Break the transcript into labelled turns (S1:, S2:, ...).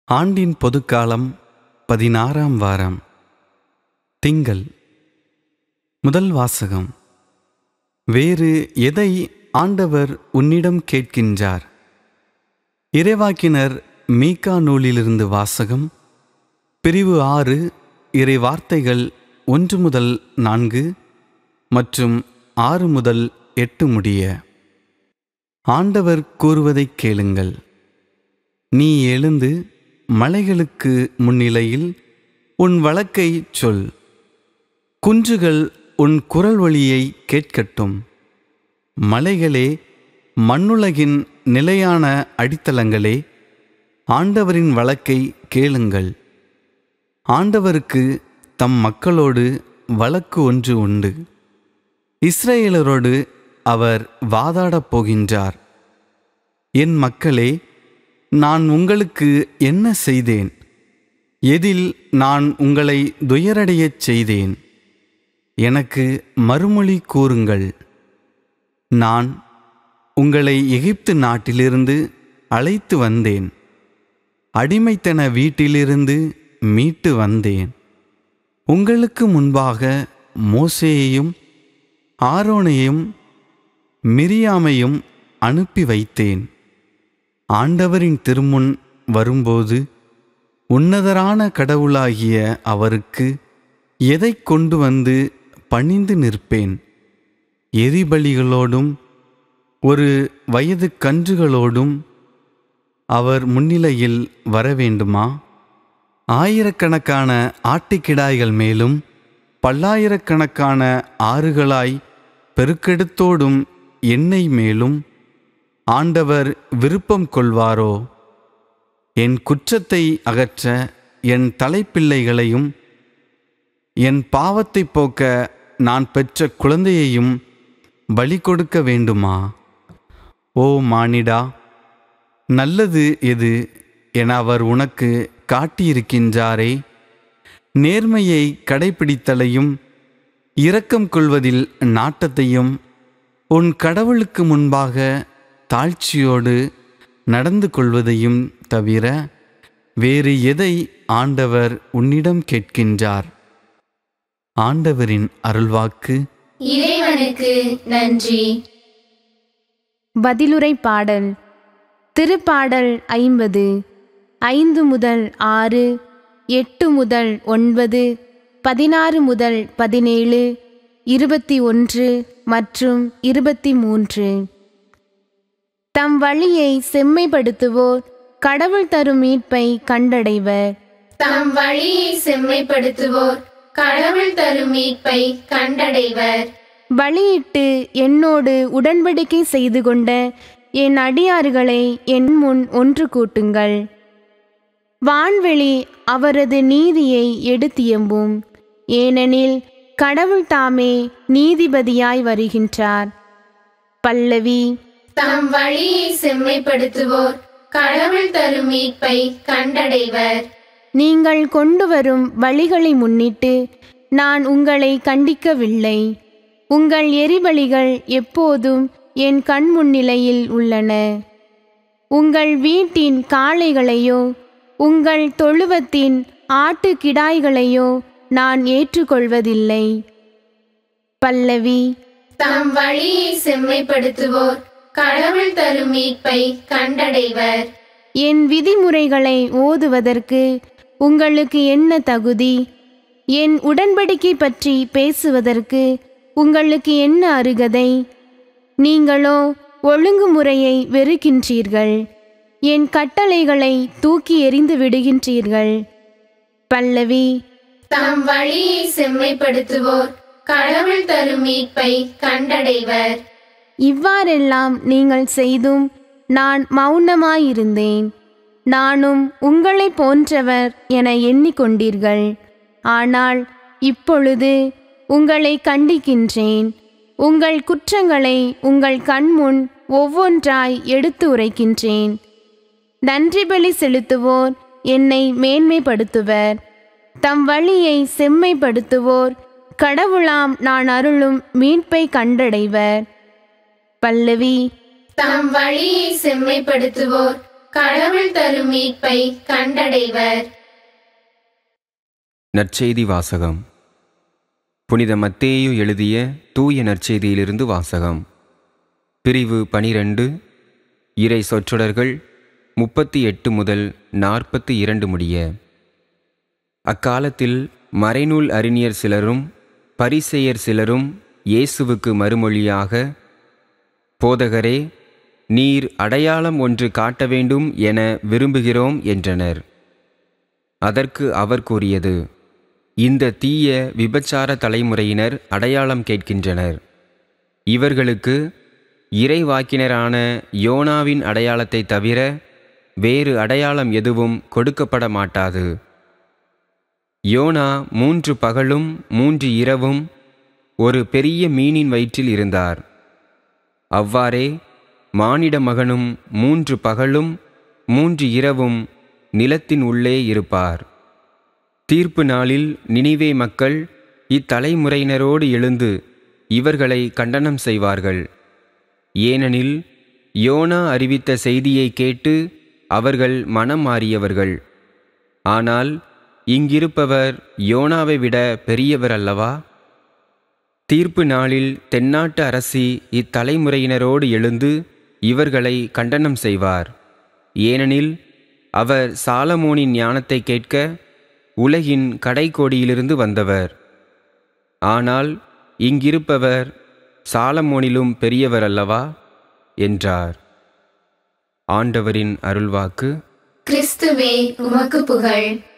S1: ஆண்டின் பொதுக்காலம் 16ஆம் வாரம் திங்கள். முதல் வாசகம். வேறு எதை ஆண்டவர் உன்னிடம் கேட்கின்றார்? இறைவாக்கினர் மீகா நூலிலிருந்து வாசகம். பிரிவு 6 இறை வார்த்தைகள் 1 முதல் 4 மற்றும் 6 முதல் 8 முடிய. ஆண்டவர் கூறுவதைக் கேளுங்கள். நீ எழுந்து மலைகளுக்கு முன்னிலையில் உன் வழக்கைச் சொல். குன்றுகள் உன் குரல் ஒலியை கேட்கட்டும். மலைகளே, மண்ணுலகின் நிலையான அடித்தளங்களே, ஆண்டவரின் வழக்கை கேளுங்கள். ஆண்டவருக்கு தம் மக்களோடு வழக்கு ஒன்று உண்டு. இஸ்ரவேலரோடு அவர் வாதாடப் போகின்றார். என் மக்களே, நான் உங்களுக்கு என்ன செய்தேன்? எதில் நான் உங்களை துயரடையச் செய்தேன்? எனக்கு மறுமொழி கூறுங்கள். நான் உங்களை எகிப்து நாட்டிலிருந்து அழைத்து வந்தேன். அடிமைத்தன வீட்டிலிருந்து மீட்டு வந்தேன். உங்களுக்கு முன்பாக மோசேயையும் ஆரோனையும் மிரியாமையும் அனுப்பி வைத்தேன். ஆண்டவரின் திருமுன் வரும்போது உன்னதரான கடவுளாகிய அவருக்கு எதை கொண்டு வந்து பணிந்து நிற்பேன்? எரிபலிகளோடும் ஒரு வயது கன்றுகளோடும் அவர் முன்னிலையில் வரவேண்டுமா? ஆயிரக்கணக்கான ஆட்டுக்கிடாய்கள் மேலும் பல்லாயிரக்கணக்கான ஆறுகளாய் பெருக்கெடுத்தோடும் எண்ணெய் மேலும் ஆண்டவர் விருப்பம் கொள்வாரோ? என் குற்றத்தை அகற்ற என் தலைப்பிள்ளைகளையும் என் பாவத்தை போக்க நான் பெற்ற குழந்தையையும் பலி கொடுக்க வேண்டுமா? ஓ மானிடா, நல்லது எது என அவர் உனக்கு காட்டியிருக்கின்றாரே. நேர்மையை கடைப்பிடித்தலையும் இரக்கம் கொள்வதில் நாட்டத்தையும் உன் கடவுளுக்கு முன்பாக தாழ்ச்சியோடு நடந்து கொள்வதையும் தவிர வேறு எதை ஆண்டவர் உன்னிடம் கேட்கின்றார்? ஆண்டவரின் அருள்வாக்கு.
S2: இறைவனுக்கு நன்றி.
S3: பதிலுரை பாடல். திருப்பாடல் 50 5 முதல் 6, 8 முதல் 9, 16 முதல் 17, 21 மற்றும் 23. தம் வழியை செம்மைப்படுத்துவோர் கடவுள் தரும் மீட்பை கண்டடைவர்.
S2: தம் வழியை செம்மைப்படுத்துவோர் கடவுள் தரும் மீட்பை கண்டடைவர்.
S3: பலியிட்டு என்னோடு உடன்படிக்கை செய்து கொண்ட என் அடியார்களை என் முன் ஒன்று கூட்டுங்கள். வான்வெளி அவரது நீதியை எடுத்தியம்பும், ஏனெனில் கடவுள் தாமே நீதிபதியாய் வருகின்றார். பல்லவி.
S2: தம் வழியை செம்மைப்படுத்துவோர் கடவுள் தரும் மீட்பை கண்டடைவர்.
S3: நீங்கள் கொண்டு வரும் பலிகளை முன்னிட்டு நான் உங்களை கண்டிக்கவில்லை. உங்கள் எரிபலிகள் எப்போதும் என் கண் முன்னிலையில் உள்ளன. உங்கள் வீட்டின் காளைகளையோ உங்கள் தொழுவத்தின் ஆட்டுக்கிடாய்களையோ நான் ஏற்றுக்கொள்வதில்லை. பல்லவி.
S2: தம் வழியை செம்மைப்படுத்துவோர் கடவுள் தரும் மீட்பை கண்டடைவர்.
S3: என் விதிமுறைகளை ஓதுவதற்கு உங்களுக்கு என்ன தகுதி? என் உடன்படிக்கை பற்றி பேசுவதற்கு உங்களுக்கு என்ன அருகதை? நீங்களோ ஒழுங்குமுறையை வெறுக்கின்றீர்கள். என் கட்டளைகளை தூக்கி எறிந்து விடுகின்றீர்கள். பல்லவி.
S2: தம் வழியை செம்மைப்படுத்துவோர் கடவுள் தரும் மீட்பை கண்டடைவர்.
S3: இவ்வாறெல்லாம் நீங்கள் செய்தும் நான் மௌனமாயிருந்தேன். நானும் உங்களைப் போன்றவர் என எண்ணிக்கொண்டீர்கள். ஆனால் இப்பொழுது உங்களை கண்டிக்கின்றேன். உங்கள் குற்றங்களை உங்கள் கண்முன் ஒவ்வொன்றாய் எடுத்து உரைக்கின்றேன். நன்றி பலி செலுத்துவோர் என்னை மேன்மைப்படுத்துவர். தம் வழியை செம்மைப்படுத்துவோர் கடவுளாம் நான் அருளும் மீட்பை கண்டடைவர். பல்லவி.
S2: தம் வழியை செம்மைப்படுத்துவோர் கடவுள் தரும் மீட்பை கண்டடைவர்.
S4: நற்செய்தி வாசகம். புனித மத்தேயு எழுதிய தூய நற்செய்தியிலிருந்து வாசகம். பிரிவு 12, இறை சொற்றொடர்கள் 38 முதல் 42 முடிய. அக்காலத்தில் மறைநூல் அறிஞர் சிலரும் பரிசேயர் சிலரும் இயேசுவுக்கு மறுமொழியாக, போதகரே, நீர் அடையாளம் ஒன்று காட்ட வேண்டும் என விரும்புகிறோம் என்றனர். அதற்கு அவர் கூறியது, இந்த தீய விபச்சார தலைமுறையினர் அடையாளம் கேட்கின்றனர். இவர்களுக்கு இறைவாக்கினரான யோனாவின் அடையாளத்தை தவிர வேறு அடையாளம் எதுவும் கொடுக்கப்பட மாட்டாது. யோனா 3 பகலும் 3 இரவும் ஒரு பெரிய மீனின் வயிற்றில் இருந்தார். அவ்வாறே மானிட மகனும் 3 பகலும் 3 இரவும் நிலத்தின் உள்ளே இருப்பார். தீர்ப்பு நாளில் நினிவே மக்கள் இத்தலைமுறையினரோடு எழுந்து இவர்களை கண்டனம் செய்வார்கள். ஏனெனில் யோனா அறிவித்த செய்தியை கேட்டு அவர்கள் மனம் மாறியவர்கள். ஆனால் இங்கிருப்பவர் யோனாவை விட பெரியவர் அல்லவா? தீர்ப்பு நாளில் தென்னாட்டு அரசி இத்தலைமுறையினரோடு எழுந்து இவர்களை கண்டனம் செய்வார். ஏனெனில் அவர் சாலமோனின் ஞானத்தை கேட்க உலகின் கடைக்கோடியிலிருந்து வந்தவர். ஆனால் இங்கிருப்பவர் சாலமோனிலும் பெரியவர் அல்லவா என்றார். ஆண்டவரின் அருள்வாக்கு.
S2: கிறிஸ்துவே, உமக்கு புகழ்.